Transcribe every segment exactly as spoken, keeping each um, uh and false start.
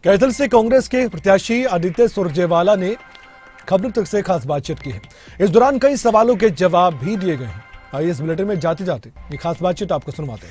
कैथल से कांग्रेस के प्रत्याशी आदित्य सुरजेवाला ने खबरों तक से खास बातचीत की है। इस दौरान कई सवालों के जवाब भी दिए गए हैं। आइए इस बुलेटिन में जाते जाते ये खास बातचीत आपको सुनवाते हैं।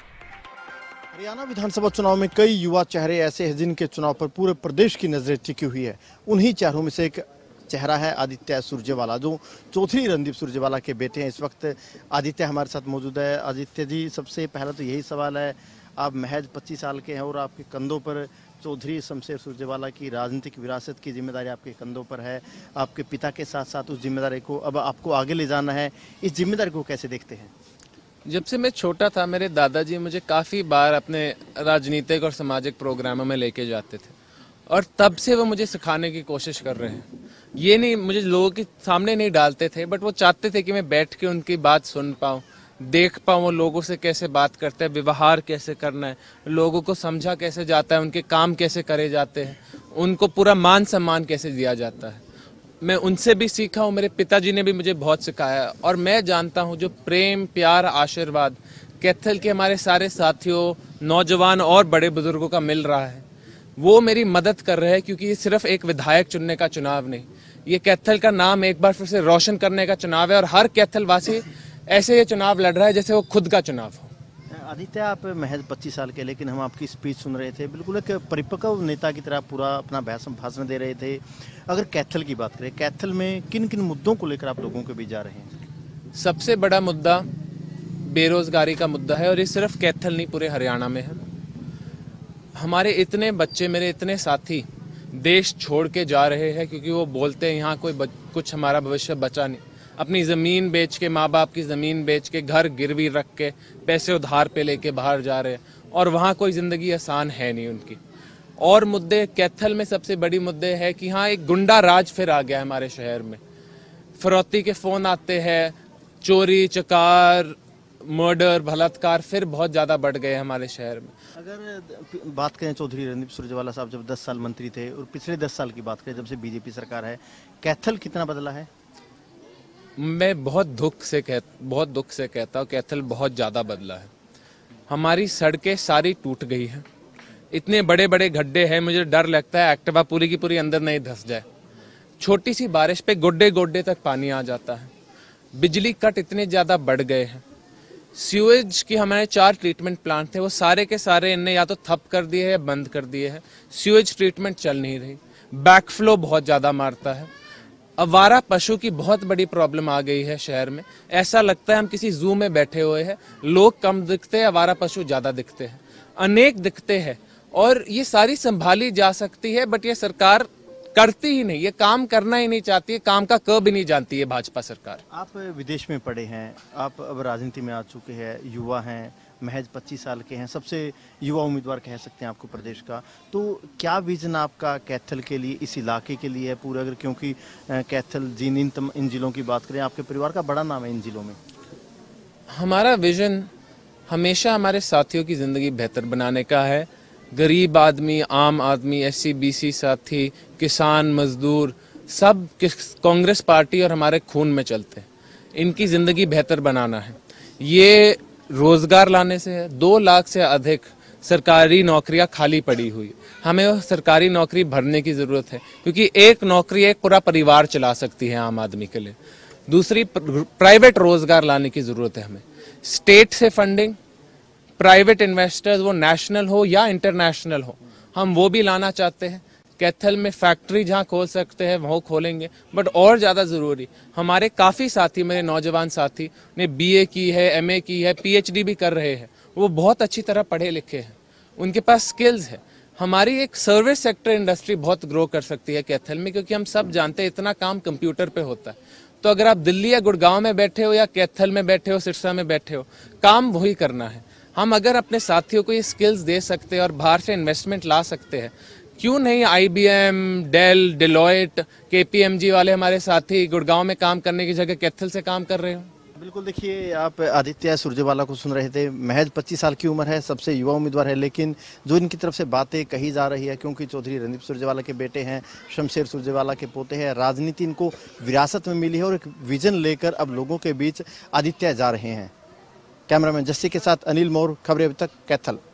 हरियाणा विधानसभा चुनाव में कई युवा चेहरे ऐसे हैं जिनके चुनाव पर पूरे प्रदेश की नजरें टिकी हुई है। उन्हीं चेहरों में से एक चेहरा है आदित्य सुरजेवाला, जो चौधरी रणदीप सुरजेवाला के बेटे हैं। इस वक्त आदित्य हमारे साथ मौजूद है। आदित्य जी, सबसे पहला तो यही सवाल है, आप महज पच्चीस साल के हैं और आपके कंधों पर चौधरी शमशेर सुरजेवाला की राजनीतिक विरासत की जिम्मेदारी आपके कंधों पर है। आपके पिता के साथ साथ उस जिम्मेदारी को अब आपको आगे ले जाना है। इस जिम्मेदारी को कैसे देखते हैं? जब से मैं छोटा था, मेरे दादाजी मुझे काफ़ी बार अपने राजनीतिक और सामाजिक प्रोग्रामों में लेके जाते थे और तब से वो मुझे सिखाने की कोशिश कर रहे हैं। ये नहीं, मुझे लोगों के सामने नहीं डालते थे, बट वो चाहते थे कि मैं बैठ के उनकी बात सुन पाऊँ, देख पाऊँ वो लोगों से कैसे बात करते हैं, व्यवहार कैसे करना है, लोगों को समझा कैसे जाता है, उनके काम कैसे करे जाते हैं, उनको पूरा मान सम्मान कैसे दिया जाता है। मैं उनसे भी सीखा हूँ, मेरे पिताजी ने भी मुझे बहुत सिखाया और मैं जानता हूँ जो प्रेम, प्यार, आशीर्वाद कैथल के हमारे सारे साथियों, नौजवान और बड़े बुजुर्गों का मिल रहा है, वो मेरी मदद कर रहे हैं। क्योंकि ये सिर्फ एक विधायक चुनने का चुनाव नहीं, ये कैथल का नाम एक बार फिर से रोशन करने का चुनाव है और हर कैथल वासी ऐसे ये चुनाव लड़ रहा है जैसे वो खुद का चुनाव हो। आदित्य, आप महज पच्चीस साल के, लेकिन हम आपकी स्पीच सुन रहे थे, बिल्कुल एक परिपक्व नेता की तरह पूरा अपना भाषण दे रहे थे। अगर कैथल की बात करें, कैथल में किन किन मुद्दों को लेकर आप लोगों के बीच जा रहे हैं? सबसे बड़ा मुद्दा बेरोजगारी का मुद्दा है और ये सिर्फ कैथल नहीं, पूरे हरियाणा में है। हमारे इतने बच्चे, मेरे इतने साथी देश छोड़ के जा रहे हैं क्योंकि वो बोलते हैं यहाँ कोई कुछ हमारा भविष्य बचा नहीं। अपनी ज़मीन बेच के, माँ बाप की ज़मीन बेच के, घर गिरवी रख के, पैसे उधार पे लेके बाहर जा रहे हैं और वहाँ कोई ज़िंदगी आसान है नहीं उनकी। और मुद्दे कैथल में सबसे बड़ी मुद्दे है कि हाँ, एक गुंडा राज फिर आ गया है हमारे शहर में। फरौती के फ़ोन आते हैं, चोरी चकार, मर्डर, बलात्कार फिर बहुत ज़्यादा बढ़ गए हमारे शहर में। अगर बात करें चौधरी रणदीप सुरजेवाला साहब जब दस साल मंत्री थे और पिछले दस साल की बात करें जब से बीजेपी सरकार है, कैथल कितना बदला है? मैं बहुत दुख से कह बहुत दुख से कहता हूँ, कैथल बहुत ज़्यादा बदला है। हमारी सड़कें सारी टूट गई हैं, इतने बड़े बड़े गड्ढे हैं, मुझे डर लगता है एक्टिवा पूरी की पूरी अंदर नहीं धंस जाए। छोटी सी बारिश पे गोड्डे गोड्डे तक पानी आ जाता है। बिजली कट इतने ज़्यादा बढ़ गए हैं। सीवेज की हमारे चार ट्रीटमेंट प्लांट थे, वो सारे के सारे इनने या तो ठप कर दिए हैं या बंद कर दिए हैं। सीवेज ट्रीटमेंट चल नहीं रही। बैकफ्लो बहुत ज़्यादा मारता है। आवारा पशु की बहुत बड़ी प्रॉब्लम आ गई है शहर में। ऐसा लगता है हम किसी जू में बैठे हुए हैं। लोग कम दिखते हैं, आवारा पशु ज़्यादा दिखते हैं, अनेक दिखते हैं और ये सारी संभाली जा सकती है, बट ये सरकार करती ही नहीं, ये काम करना ही नहीं चाहती है, काम का क भी नहीं जानती है भाजपा सरकार। आप विदेश में पढ़े हैं, आप अब राजनीति में आ चुके हैं, युवा हैं, महज पच्चीस साल के हैं, सबसे युवा उम्मीदवार कह सकते हैं आपको प्रदेश का। तो क्या विजन आपका कैथल के लिए, इस इलाके के लिए है पूरा? अगर क्योंकि कैथल, जिन इन, इन जिलों की बात करें, आपके परिवार का बड़ा नाम है इन जिलों में। हमारा विजन हमेशा हमारे साथियों की ज़िंदगी बेहतर बनाने का है। गरीब आदमी, आम आदमी, एस सी बी सी साथी, किसान, मजदूर, सब कांग्रेस पार्टी और हमारे खून में चलते हैं। इनकी ज़िंदगी बेहतर बनाना है। ये रोजगार लाने से है। दो लाख से अधिक सरकारी नौकरियां खाली पड़ी हुई, हमें वो सरकारी नौकरी भरने की ज़रूरत है क्योंकि एक नौकरी एक पूरा परिवार चला सकती है आम आदमी के लिए। दूसरी, प्राइवेट रोजगार लाने की ज़रूरत है हमें। स्टेट से फंडिंग, प्राइवेट इन्वेस्टर्स, वो नेशनल हो या इंटरनेशनल हो, हम वो भी लाना चाहते हैं। कैथल में फैक्ट्री जहाँ खोल सकते हैं वो खोलेंगे, बट और ज़्यादा ज़रूरी, हमारे काफ़ी साथी, मेरे नौजवान साथी ने बीए की है, एमए की है, पीएचडी भी कर रहे हैं। वो बहुत अच्छी तरह पढ़े लिखे हैं, उनके पास स्किल्स है। हमारी एक सर्विस सेक्टर इंडस्ट्री बहुत ग्रो कर सकती है कैथल में, क्योंकि हम सब जानते हैं इतना काम कंप्यूटर पे होता है। तो अगर आप दिल्ली या गुड़गांव में बैठे हो या कैथल में बैठे हो, सिरसा में बैठे हो, काम वही करना है। हम अगर अपने साथियों को ये स्किल्स दे सकते हैं और बाहर से इन्वेस्टमेंट ला सकते हैं, क्यों नहीं? आईबीएम, डेल, डिलॉयट, केपीएमजी वाले हमारे साथी गुड़गांव में काम करने की जगह कैथल से काम कर रहे हो। बिल्कुल, देखिए, आप आदित्य सुरजेवाला को सुन रहे थे। महज पच्चीस साल की उम्र है, सबसे युवा उम्मीदवार है, लेकिन जो इनकी तरफ से बातें कही जा रही है, क्योंकि चौधरी रणदीप सुरजेवाला के बेटे हैं, शमशेर सुरजेवाला के पोते हैं, राजनीति इनको विरासत में मिली है और एक विजन लेकर अब लोगों के बीच आदित्य जा रहे हैं। कैमरामैन जस्सी के साथ अनिल मौर्य, खबरें अभी तक, कैथल।